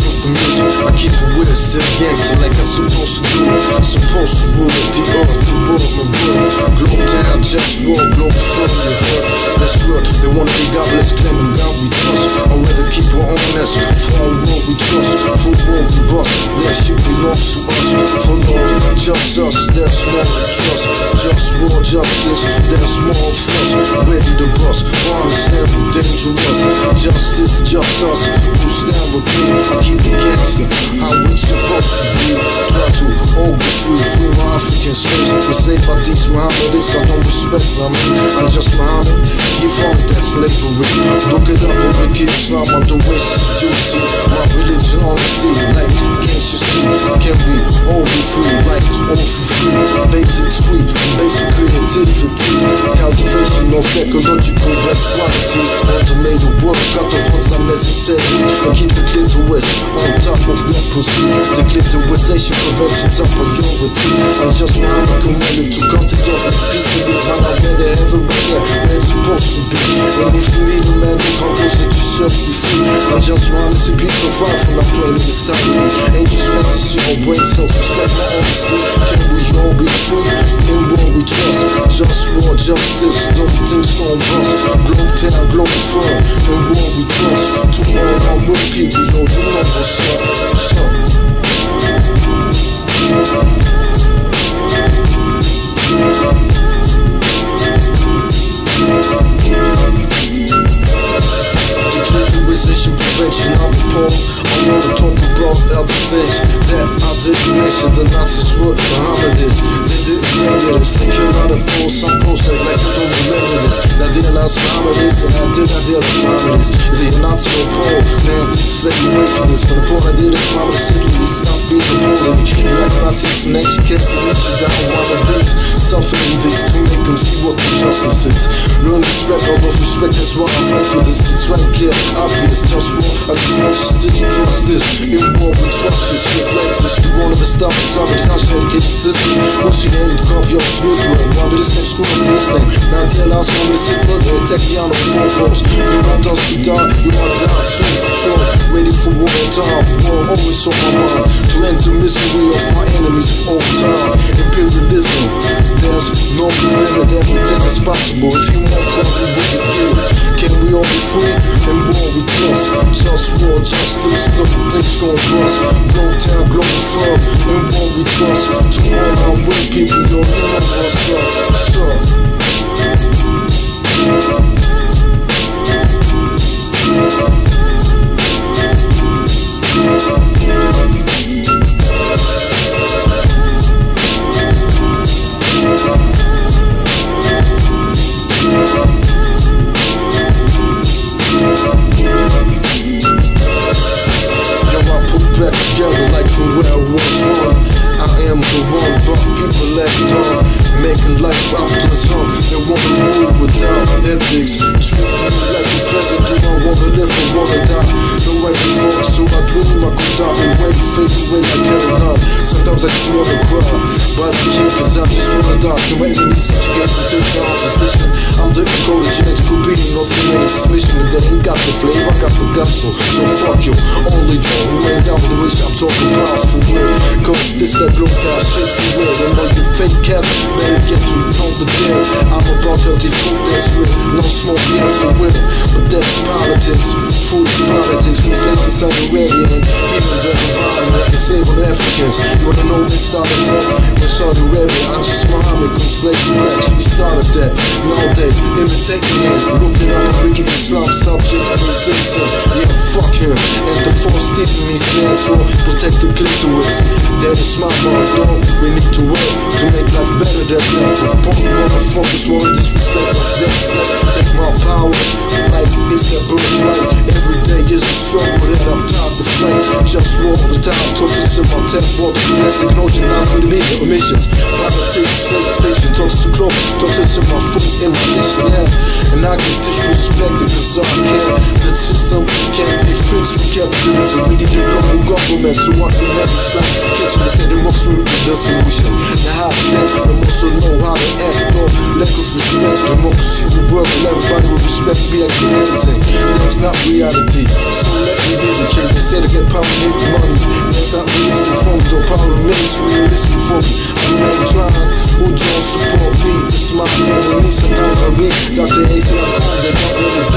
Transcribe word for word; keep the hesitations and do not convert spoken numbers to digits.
with the music, I keep it with it, still gangster like I'm supposed to do. Supposed to rule it, the earth, the world, my world. Globe down, just war, globe from your heart. That's real, they wanna be godless, claiming God we trust. I'd rather keep it honest, for our world we trust. For world we bust, that shit belongs to us. For love, just us, that's more than trust. Just war, justice, that's more of us. Ready to bust, for I understand we're dangerous. Justice, just us, who stand with me. I keep it gangster, how we supposed to be. Try to all be free, free my African slaves. And say by these Muhammadis, I don't respect them. I'm just Muhammad, he found that slavery. Look it up on Wiki Islam, on the West, you see. My religion honesty, like can't you see? Can we all be free, like all for free? Basics free, basic creativity. Cultivation of ecological best quality. Automated work, cut off what's unnecessary. And keep the clitoris on top of that pussy. The clitorisation prevention's a priority. I'm just Muhammad commanded to cut it off in peace with it. Man, I better have it right there where it's supposed to be. And if you need a man, look how close that yourself be free. I'm just Muhammad, see people far from not playing this time with me. Ain't just fantasy or brain cells, respect my honesty. Can we all be free? In what we trust. Just war, justice, don't things gon' bust. Globe town, globe firm, in what we trust. To all my real people, yo, you know what's up, what's up. Declararization prevention, I'm appalled. I wanna talk about other things that I didn't mention. The Nazis were Mohammedists. They didn't tell you this. They killed out a post, some posts like I don't remember this. I realized Mohammedists and I did not deal with Mohammedists. Either you're Nazi or Pole, man, stay away from this. When the Pole I did it, Mohammed simply stop being a Pole. And he likes Nazis and nation kept the mission down one of these. Suffering this to make them see what the justice is. Learn respect, all of respect, that's why I fight for this. It's right clear, obvious, just war. I just want you to trust this. In war we trust this. Shit like this, we wanna be stopped. Somebody can't dedicate to this. Once you aim to copy your Swiss world, why be this name screw off this name? Now dear last one with a sick blood, they attack the on the phone calls. You want us to die, you want to die soon. So ready for war time, war always on my mind. To end the misery of my enemies all time. Imperialism, there's no limit, everything is possible. If you want come, we will give. Can we all be free? And war we trust. Just war, justice, the things gon' bust. Globe town, globe firm, and war we trust. To all my real people, yo, you know what's up, what's up. Back together like from where I was from. I am the one, but people act on. Making life out pleasant. They wanna rule without ethics. Treat me like a present. Do I wanna live or wanna die? No right before, so I dream I could die away, fade away like heroin. Sometimes I just wanna cry, but I can't cause I just wanna die. Can make me subjugation to the opposition. I'm the encoded genetical being, no genetic transmission. But they ain't got the flavor, I got the gospel. So fuck you, only you who ain't down with the rich I'm talking about for real. Cause this that blow down shit for real. And all you fake cats better get to know the deal. I'm about healthy food that's real. No smoke beer for real. But that's politics. Food is politics. We slaves in Saudi Arabia and even the environment. Enslaved on Africans. You wanna know they started that? In Saudi Arabia, I'm just Muhammad, cause slaves black. He started that. Now they imitating him. Look it up, Wiki Islam subject racism. Yeah, fuck him. And the force teaching me stands for protect the clitoris. That is my motto. We need to work to make life better than that. Punk motherfuckers wanna disrespect like that. Take my power like it's their birthright. Every day is a struggle that I'm tired to fight. Just war all the time, toxic in my temple. Plastic notion, now for the media emissions. Politics, straight fiction, talks too close. Toxic in my food, in my dictionary. And I get disrespected cause I care. The system can't be fixed with capitalism. We need a global government. implement to what we never stop. Kitchen is heading up through the solution. The how to act, but also know how to act. No lack of respect, democracy will work and everybody will respect me and anything. That's not reality, so let me be the king. They say to get power, need money. That's not realistic for me, though power remains realistic for me. I'm not trying, who don't support me? It's my enemy, sometimes I read Doctor Ace and I'm kind, they don't really